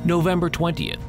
November 20th,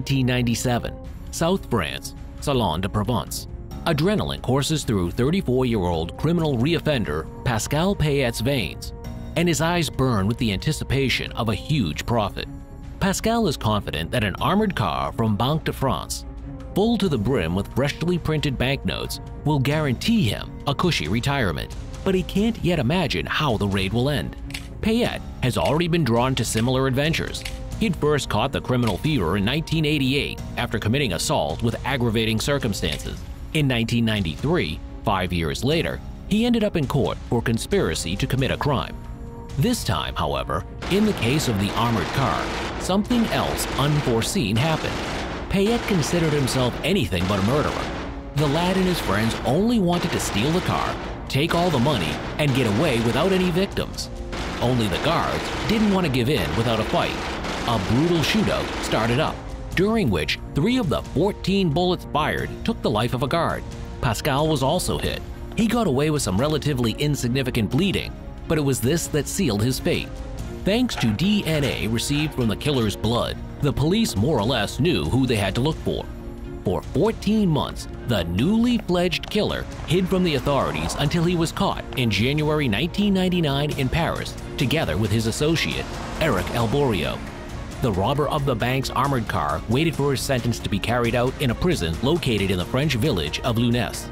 1997, South France, Salon de Provence. Adrenaline courses through 34-year-old criminal reoffender Pascal Payet's veins, and his eyes burn with the anticipation of a huge profit. Pascal is confident that an armored car from Banque de France, full to the brim with freshly printed banknotes, will guarantee him a cushy retirement, but he can't yet imagine how the raid will end. Payet has already been drawn to similar adventures. He'd first caught the criminal fever in 1988 after committing assault with aggravating circumstances. In 1993, 5 years later, he ended up in court for conspiracy to commit a crime. This time, however, in the case of the armored car, something else unforeseen happened. Payet considered himself anything but a murderer. The lad and his friends only wanted to steal the car, take all the money, and get away without any victims. Only the guards didn't want to give in without a fight. A brutal shootout started up, during which 3 of the 14 bullets fired took the life of a guard. Pascal was also hit. He got away with some relatively insignificant bleeding, but it was this that sealed his fate. Thanks to DNA received from the killer's blood, the police more or less knew who they had to look for. For 14 months, the newly fledged killer hid from the authorities until he was caught in January 1999 in Paris, together with his associate, Eric Alborio. The robber of the bank's armored car waited for his sentence to be carried out in a prison located in the French village of Lunès.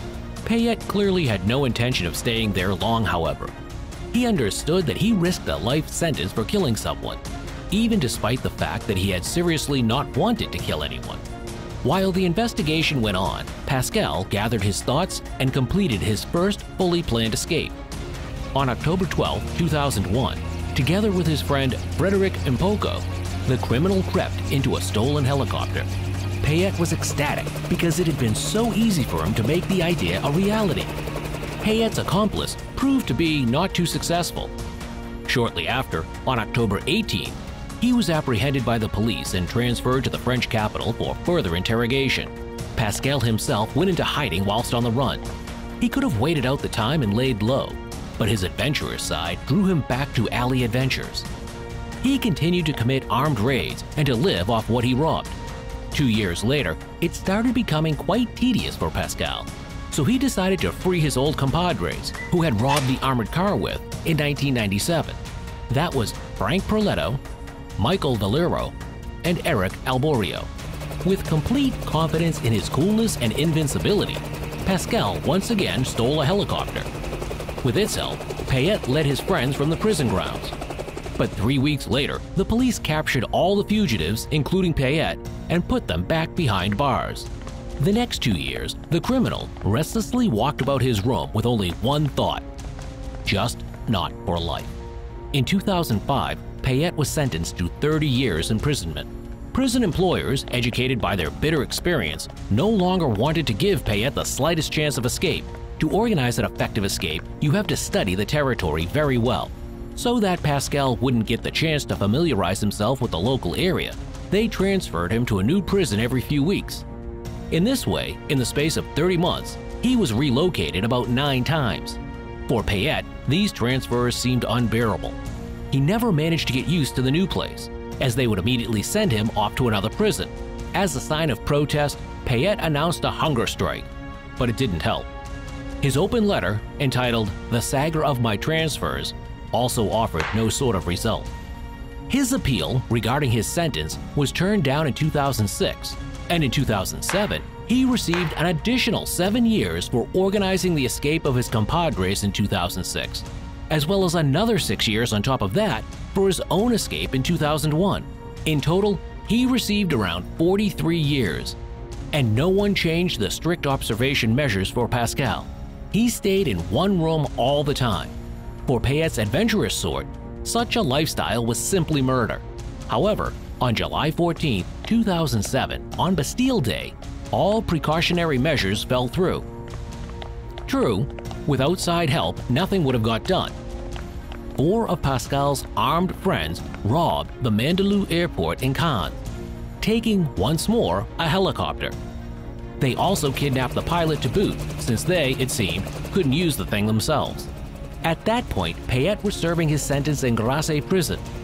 Payet clearly had no intention of staying there long, however. He understood that he risked a life sentence for killing someone, even despite the fact that he had seriously not wanted to kill anyone. While the investigation went on, Pascal gathered his thoughts and completed his first fully planned escape. On October 12, 2001, together with his friend Frédéric Impoko, the criminal crept into a stolen helicopter. Payet was ecstatic because it had been so easy for him to make the idea a reality. Payet's accomplice proved to be not too successful. Shortly after, on October 18, he was apprehended by the police and transferred to the French capital for further interrogation. Pascal himself went into hiding whilst on the run. He could have waited out the time and laid low, but his adventurous side drew him back to alley adventures. He continued to commit armed raids and to live off what he robbed. 2 years later, it started becoming quite tedious for Pascal, so he decided to free his old compadres who had robbed the armored car with in 1997. That was Frank Perletto, Michael Valero, and Eric Alborio. With complete confidence in his coolness and invincibility, Pascal once again stole a helicopter. With its help, Payet led his friends from the prison grounds. But 3 weeks later, the police captured all the fugitives, including Payet, and put them back behind bars. The next 2 years, the criminal restlessly walked about his room with only one thought: just not for life. In 2005, Payet was sentenced to 30 years imprisonment. Prison employers, educated by their bitter experience, no longer wanted to give Payet the slightest chance of escape. To organize an effective escape, you have to study the territory very well. So that Pascal wouldn't get the chance to familiarize himself with the local area, they transferred him to a new prison every few weeks. In this way, in the space of 30 months, he was relocated about 9 times. For Payet, these transfers seemed unbearable. He never managed to get used to the new place, as they would immediately send him off to another prison. As a sign of protest, Payet announced a hunger strike, but it didn't help. His open letter, entitled "The Saga of My Transfers," also offered no sort of result. His appeal regarding his sentence was turned down in 2006, and in 2007, he received an additional 7 years for organizing the escape of his compadres in 2006, as well as another 6 years on top of that for his own escape in 2001. In total, he received around 43 years. And no one changed the strict observation measures for Pascal. He stayed in one room all the time. For Payet's adventurous sort, such a lifestyle was simply murder. However, on July 14, 2007, on Bastille Day, all precautionary measures fell through. True, with outside help, nothing would have got done. 4 of Pascal's armed friends robbed the Mandelieu airport in Cannes, taking once more a helicopter. They also kidnapped the pilot to boot, since they, it seemed, couldn't use the thing themselves. At that point, Payet was serving his sentence in Grasse prison.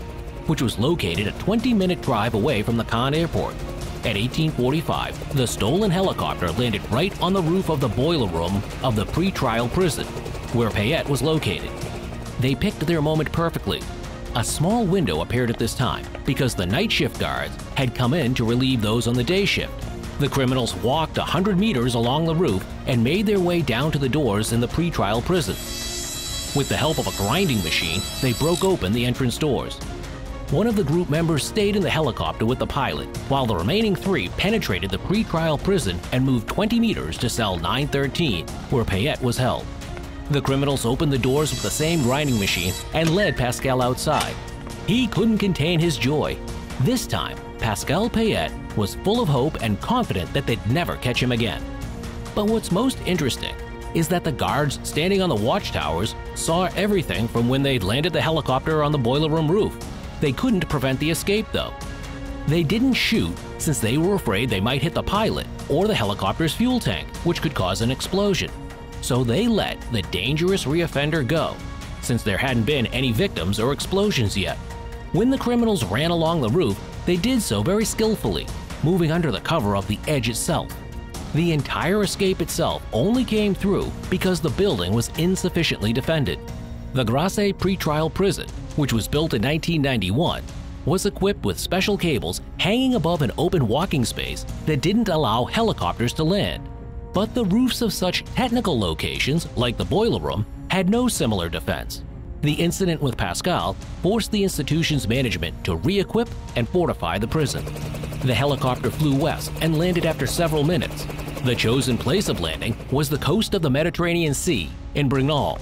which was located a 20-minute drive away from the Cannes airport. At 1845, the stolen helicopter landed right on the roof of the boiler room of the pre-trial prison, where Payet was located. They picked their moment perfectly. A small window appeared at this time because the night shift guards had come in to relieve those on the day shift. The criminals walked 100 meters along the roof and made their way down to the doors in the pre-trial prison. With the help of a grinding machine, they broke open the entrance doors. One of the group members stayed in the helicopter with the pilot, while the remaining 3 penetrated the pre-trial prison and moved 20 meters to cell 913, where Payet was held. The criminals opened the doors with the same grinding machine and led Pascal outside. He couldn't contain his joy. This time, Pascal Payet was full of hope and confident that they'd never catch him again. But what's most interesting is that the guards standing on the watchtowers saw everything from when they'd landed the helicopter on the boiler room roof. They couldn't prevent the escape, though. They didn't shoot since they were afraid they might hit the pilot or the helicopter's fuel tank, which could cause an explosion. So they let the dangerous reoffender go, since there hadn't been any victims or explosions yet. When the criminals ran along the roof, they did so very skillfully, moving under the cover of the edge itself. The entire escape itself only came through because the building was insufficiently defended. The Grasse pretrial prison, which was built in 1991, was equipped with special cables hanging above an open walking space that didn't allow helicopters to land. But the roofs of such technical locations, like the boiler room, had no similar defense. The incident with Pascal forced the institution's management to re-equip and fortify the prison. The helicopter flew west and landed after several minutes. The chosen place of landing was the coast of the Mediterranean Sea in Brignoles,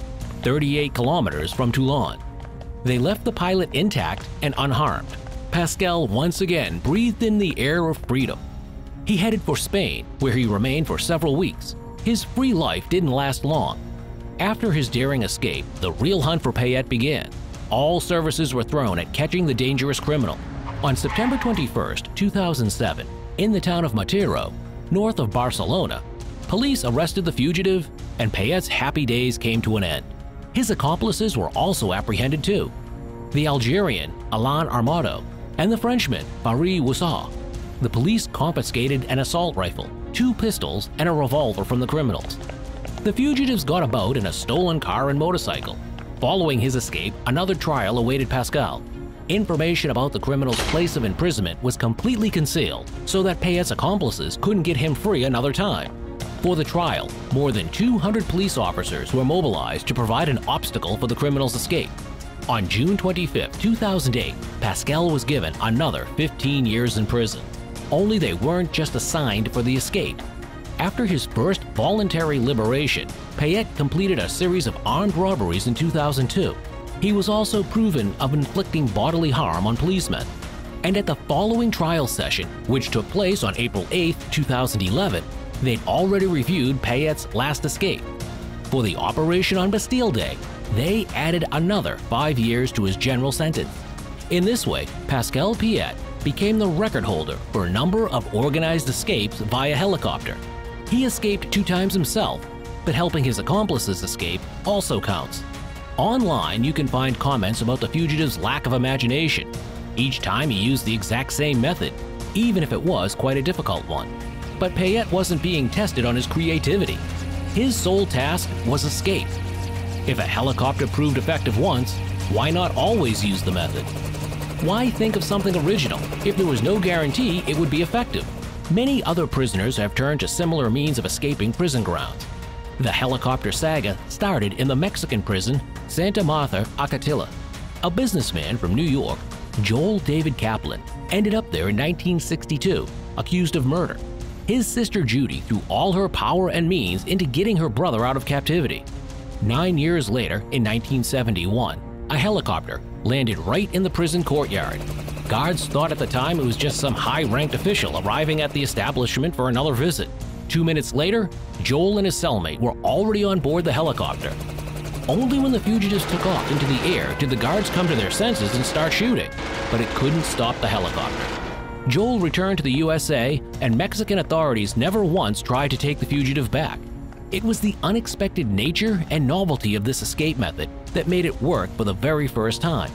38 kilometers from Toulon. They left the pilot intact and unharmed. Pascal once again breathed in the air of freedom. He headed for Spain, where he remained for several weeks. His free life didn't last long. After his daring escape, the real hunt for Payet began. All services were thrown at catching the dangerous criminal. On September 21, 2007, in the town of Matero, north of Barcelona, police arrested the fugitive, and Payet's happy days came to an end. His accomplices were also apprehended too: the Algerian Alain Armato and the Frenchman Farid Woussat. The police confiscated an assault rifle, 2 pistols, and a revolver from the criminals. The fugitives got about in a stolen car and motorcycle. Following his escape, another trial awaited Pascal. Information about the criminal's place of imprisonment was completely concealed so that Payet's accomplices couldn't get him free another time. For the trial, more than 200 police officers were mobilized to provide an obstacle for the criminal's escape. On June 25, 2008, Pascal was given another 15 years in prison. Only they weren't just assigned for the escape. After his first voluntary liberation, Payet completed a series of armed robberies in 2002. He was also proven of inflicting bodily harm on policemen. And at the following trial session, which took place on April 8, 2011, they'd already reviewed Payet's last escape. For the operation on Bastille Day, they added another 5 years to his general sentence. In this way, Pascal Payet became the record holder for a number of organized escapes via helicopter. He escaped 2 times himself, but helping his accomplices escape also counts. Online, you can find comments about the fugitive's lack of imagination. Each time he used the exact same method, even if it was quite a difficult one. But Payet wasn't being tested on his creativity. His sole task was escape. If a helicopter proved effective once, why not always use the method? Why think of something original if there was no guarantee it would be effective? Many other prisoners have turned to similar means of escaping prison grounds. The helicopter saga started in the Mexican prison Santa Marta Acatilla. A businessman from New York, Joel David Kaplan, ended up there in 1962, accused of murder. His sister Judy threw all her power and means into getting her brother out of captivity. 9 years later, in 1971, a helicopter landed right in the prison courtyard. Guards thought at the time it was just some high-ranked official arriving at the establishment for another visit. 2 minutes later, Joel and his cellmate were already on board the helicopter. Only when the fugitives took off into the air did the guards come to their senses and start shooting, but it couldn't stop the helicopter. Joel returned to the USA, and Mexican authorities never once tried to take the fugitive back. It was the unexpected nature and novelty of this escape method that made it work for the very first time.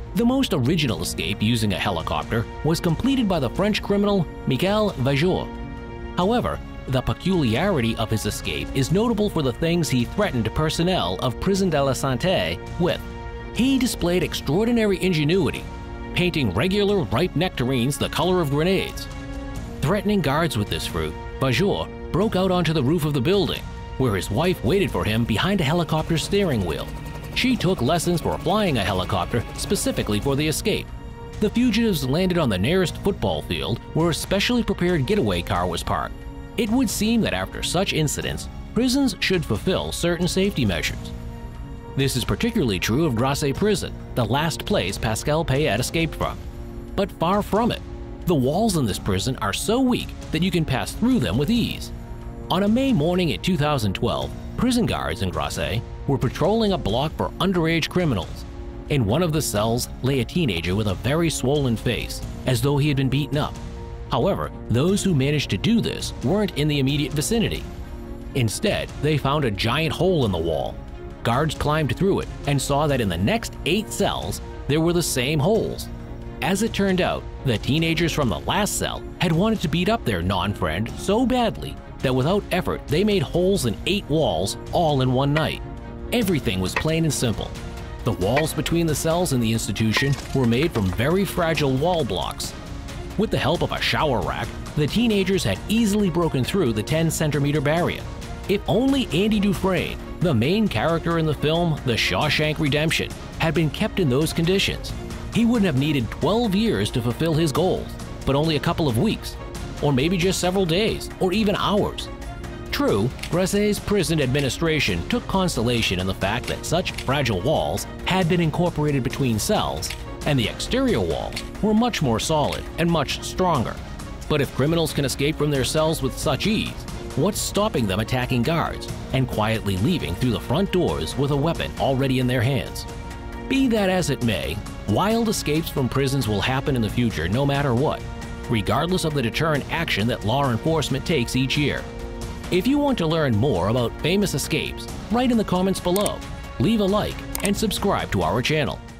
The most original escape using a helicopter was completed by the French criminal Michel Vajour. However, the peculiarity of his escape is notable for the things he threatened personnel of Prison de la Santé with. He displayed extraordinary ingenuity, painting regular ripe nectarines the color of grenades. Threatening guards with this fruit, Vajour broke out onto the roof of the building, where his wife waited for him behind a helicopter steering wheel. She took lessons for flying a helicopter specifically for the escape. The fugitives landed on the nearest football field where a specially prepared getaway car was parked. It would seem that after such incidents, prisons should fulfill certain safety measures. This is particularly true of Grasse Prison, the last place Pascal Payet escaped from. But far from it. The walls in this prison are so weak that you can pass through them with ease. On a May morning in 2012, prison guards in Grasse were patrolling a block for underage criminals. In one of the cells lay a teenager with a very swollen face, as though he had been beaten up. However, those who managed to do this weren't in the immediate vicinity. Instead, they found a giant hole in the wall. Guards climbed through it and saw that in the next 8 cells, there were the same holes. As it turned out, the teenagers from the last cell had wanted to beat up their non-friend so badly that without effort they made holes in 8 walls all in one night. Everything was plain and simple. The walls between the cells in the institution were made from very fragile wall blocks. With the help of a shower rack, the teenagers had easily broken through the 10-centimeter barrier. If only Andy Dufresne, the main character in the film The Shawshank Redemption, had been kept in those conditions, he wouldn't have needed 12 years to fulfill his goals, but only a couple of weeks, or maybe just several days, or even hours. True, Grasse's prison administration took consolation in the fact that such fragile walls had been incorporated between cells, and the exterior walls were much more solid and much stronger. But if criminals can escape from their cells with such ease, what's stopping them attacking guards and quietly leaving through the front doors with a weapon already in their hands? Be that as it may, wild escapes from prisons will happen in the future no matter what, regardless of the deterrent action that law enforcement takes each year. If you want to learn more about famous escapes, write in the comments below, leave a like, and subscribe to our channel.